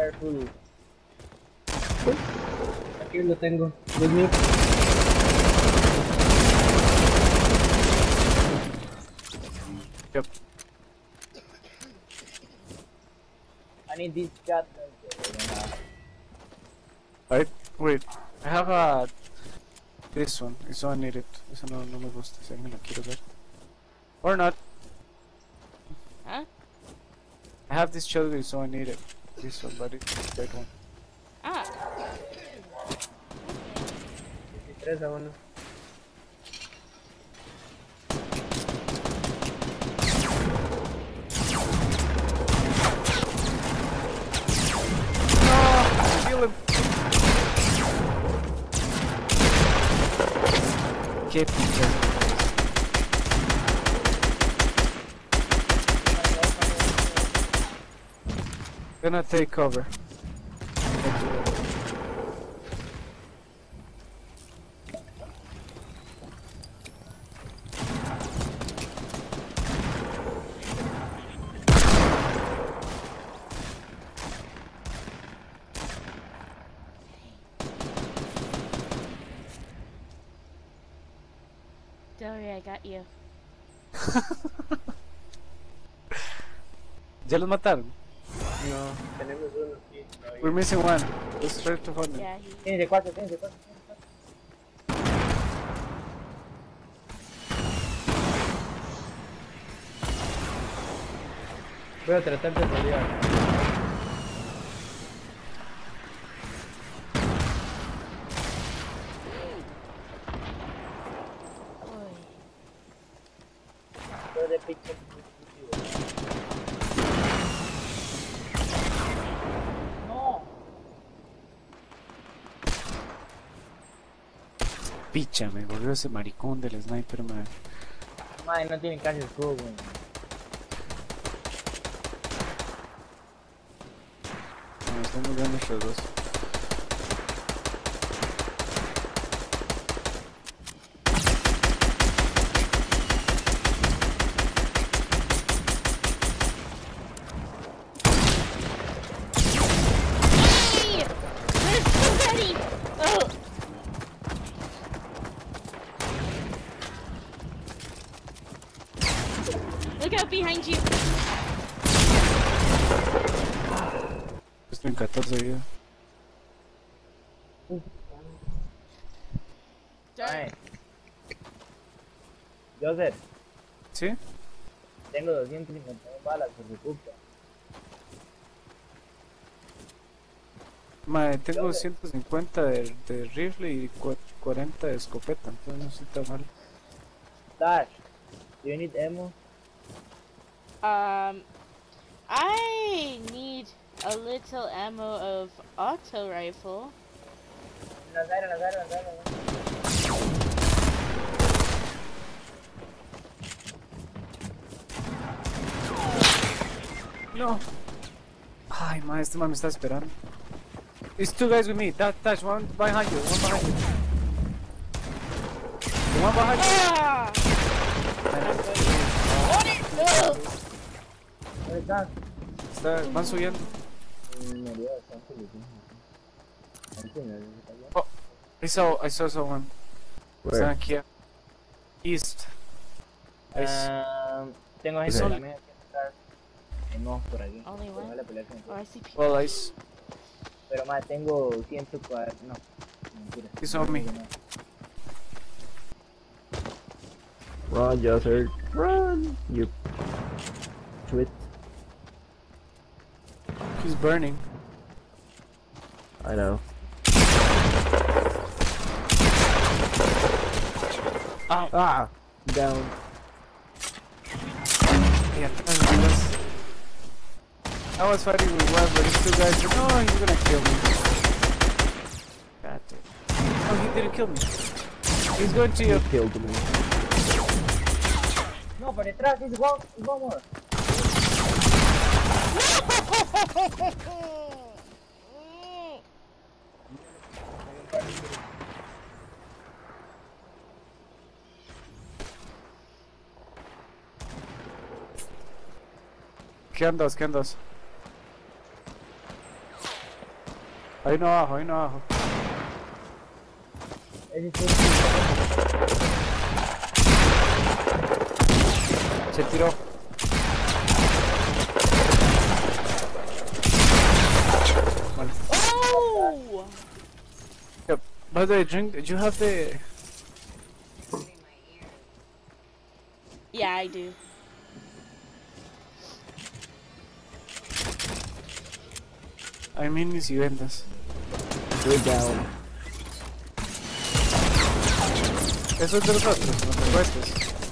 careful. Aquí lo tengo. Dios mío. Yep. I need this shot. Alright, wait. I have this one. Eso I need it. Eso no me gusta. Si alguien lo quiere ver. Or not. Huh? I have this shotgun, so I need it. This one, but it's the red one. Ah. 3-1. Kill him! Keep him. Gonna take cover. Don't worry, I got you. ¿Ya los mataron? No, tenemos uno aquí. We're missing one. Let's try to find him. Yeah, Tienes de 4, tienes de 4. Voy a tratar de pelear. Voy de pinche. No. Picha, me volvió ese maricón del sniper, man. Madre, no tienen casi escudo, güey. No, estamos dando estos dos. Hey! There's somebody! Oh! Look out behind you! Estoy en 14 vida. Ay. Joseph, ¿Sí? tengo 251 balas por su culpa. Madre, tengo 150 de rifle y 40 de escopeta, entonces no estoy tan mal. Dash, do you need ammo? I need a little ammo of auto rifle. Lanzar. No. Ay, madre, este man me está esperando. It's two guys with me. Dash, one behind you, one behind you. The one behind you. Ah! ¿Dónde estás? Van subiendo. Murió bastante, le Oh, I saw someone. Where? Están aquí. East. Tengo gente Okay. también que estar. No, por aquí. Only Pero one? vale pelear con Oh, I see people. Well, ice. Pero más, tengo 140. No, mentira. He's on me. Run, Joseph. Run! You twit. He's burning. I know. Ow. Ah! Down. Yeah, atrás. I was fighting with one, but these two guys were, no, he's gonna kill me. God damn. Oh, he didn't kill me. He's going to you. You killed me. No, por detrás, es one more. ¿Qué andas? ¿Qué andas? Ahí no abajo, ahí no abajo. Ese es Se tiró. Vale. Oh! Yep. By the way, drink. Do you have the? Yeah, I do. Hay minis y vendas. We're down. Eso es de los otros, los cohetes.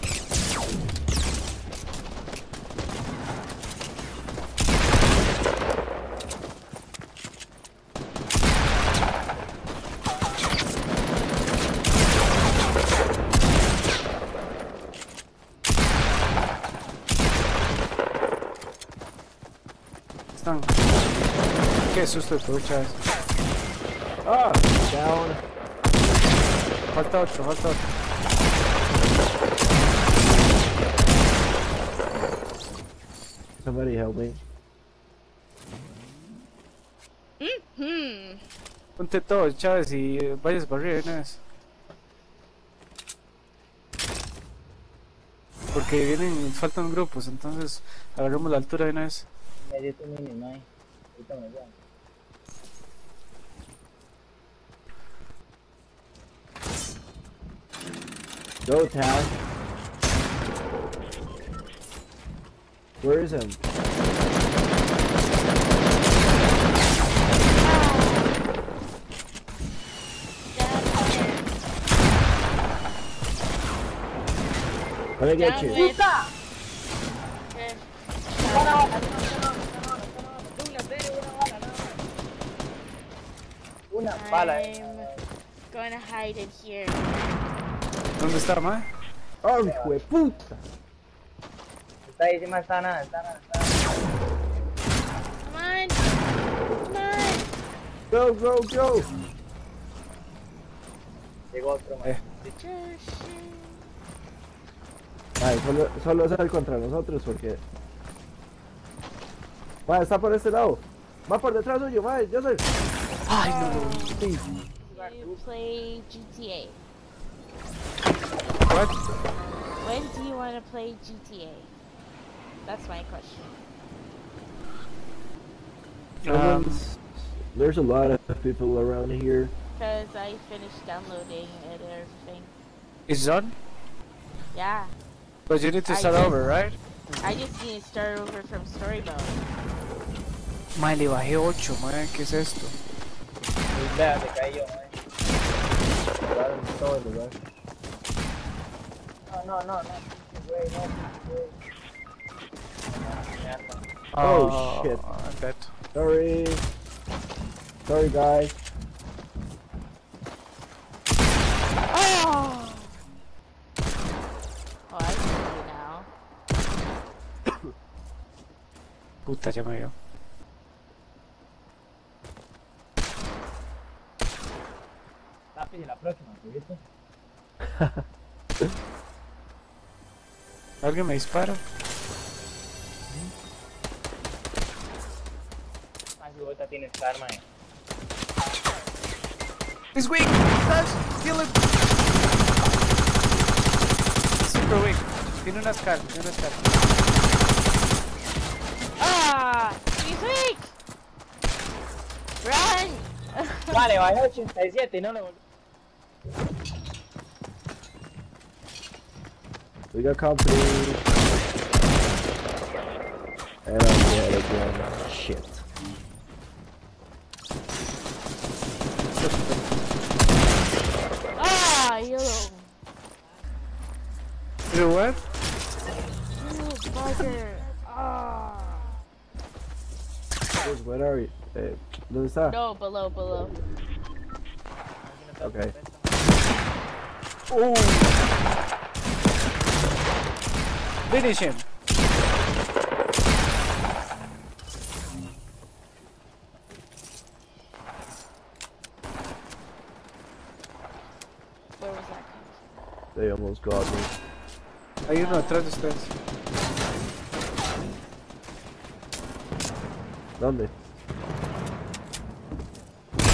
Están. Qué susto de Chávez. Ah, down. Falta otro, falta otro. Somebody help me. Ponte todo, Chávez, y vayas para arriba de una vez. Porque vienen, faltan grupos, entonces agarramos la altura de una vez. me dio tu mini, no hay. Ahorita me llamo. Go, Taz. Where is him? Let me get Down you. with... Una bala. I'm gonna hide in here. ¿Dónde está, mae? Oh, hijo de puta. Está ahí encima, está nada, está nada, está nada. Come on! Come on! Go, go, go. Llegó otro más. Ay, solo sale contra nosotros porque... Va, está por este lado. Va por detrás suyo, va, yo soy. Ay, no. Sí. You play GTA. What? When do you want to play GTA? That's my question. There's a lot of people around here. Because I finished downloading it and everything. It's done? Yeah. But you need to I start did. over, right? I just need to start over from story mode. Mae, le bajé 8, mae, ¿qué es esto? Vea, te caí yo, Jugaron en todo el lugar. No, güey, no, güey. Mi arma. Oh, shit. I'm dead. Sorry. Sorry, guys. Oh! Oh, I see you now. Puta, ya me vio. Lápiz y la próxima, ¿viste? ¿Alguien me dispara? Ah, si vos tienes esta arma, He's weak! Dash! Kill him! Super weak. Tiene una scar, tiene una scar. Ah! He's weak! Run! Vale, bajé 87 y no le volví. We got company. And I'm dead again. Shit. Ah, yellow. You what? You bugger. Ah. Where are you? ¿Dónde está? No, below. Okay. Oh! Finish him! Where was that? They almost got me. Hay uno atrás de ustedes. ¿Dónde?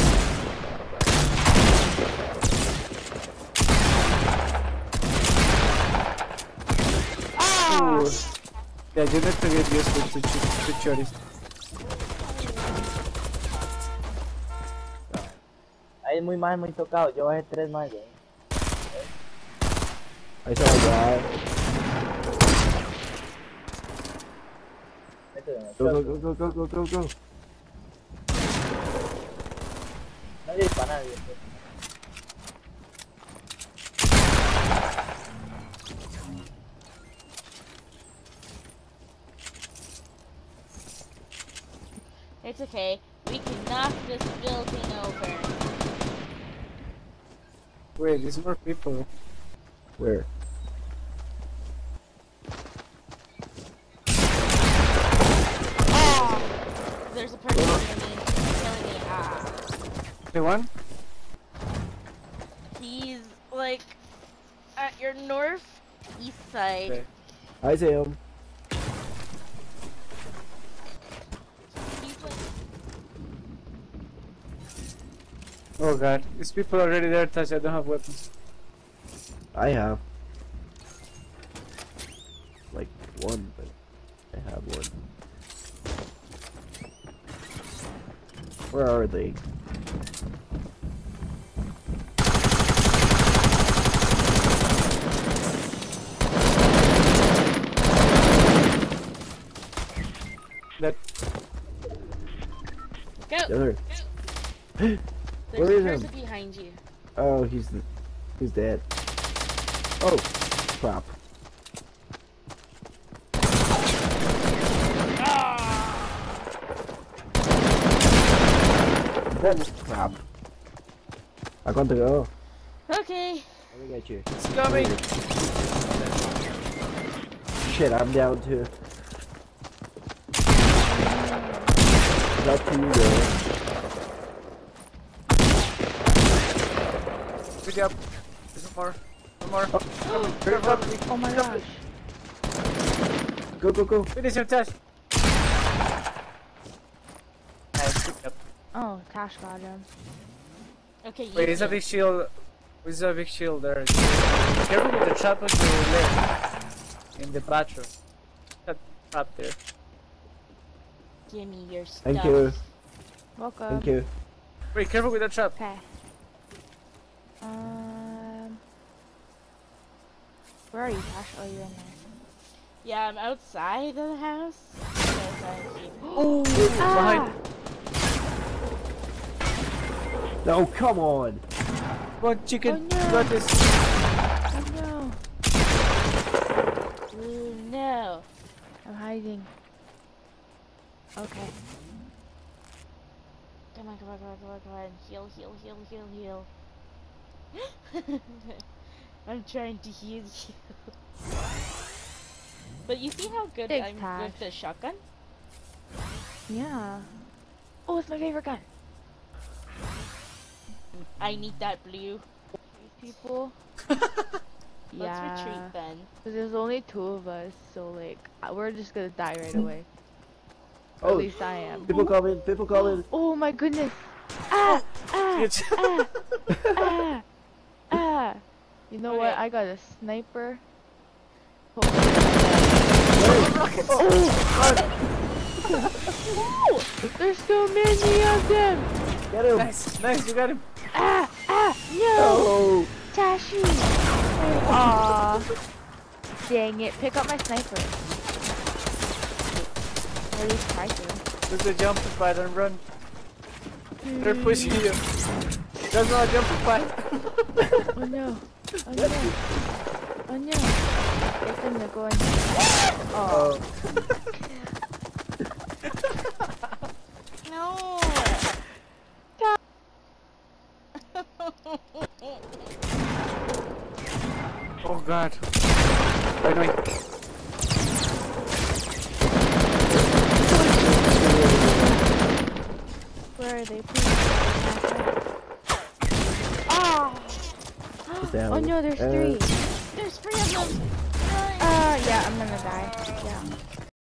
Yeah, you need to get used to choris. Hay muy mal, muy tocado. Yo bajé 3 más, güey. Ahí se va a llevar. Go, go, go, go, go, go, go. Nadie dispara, nadie. It's okay. We can knock this building over. Wait, there's more people. Where? Oh! There's a person near me. Killing me. Ah. The one? He's like at your northeast side. Okay. I see him. He's like, Oh god, these people already there, Touch. I don't have weapons. I have. Like one, but I have one. Where are they? That go! The other. There's Where a is person him? behind you. Oh, he's dead. Oh, crap. That's crap. I got to go. Okay. Let me get you. it's coming! Shit, I'm down too. Not to you, though. Good job. There's one more. One more. Oh my gosh. Go, go, go. Finish him, Tash. Nice, good job. Oh, Tash got him. Okay, you Wait, is a can- big shield. There's a big shield there. Careful with the trap on your left. In the bathroom. That trap there. Give me your stuff. Thank you. Welcome. Thank you. Wait, careful with the trap. Okay. Where are you, Tash? Oh, you're in there. Yeah, I'm outside of the house. Oh, Behind. No, come on. Come on, chicken. Oh, no. You got this. Oh no! Ooh, no. I'm hiding. Okay. Come on, come on, come on, come on, come on. Heal, heal, heal, heal, heal. I'm trying to heal you. But you see how good Thanks, I'm Tash. with the shotgun? Yeah. Oh, it's my favorite gun. I need that blue. These people. Let's retreat then. Cause there's only 2 of us, so like we're just gonna die right away. Or Oh. at least I am. People coming, people coming. Oh my goodness! Ah! Ah! It's Ah! Ah! Ah! You know what? Okay. I got a sniper. Oh! There's so many of them! Get him. nice, nice, you got him. Ah! Ah! No! Oh. Tashi! Aww! Dang it! Pick up my sniper. Or at least try to. There's a jump pad and run. They're pushing you. There's no jump pad. Oh no! Oh no! Oh no! Get them to go in. Oh. No! Oh god. Wait, wait. Where are they? Please. Ah! Down. Oh no, there's 3. There's 3 of them! Yeah, I'm gonna die. Yeah.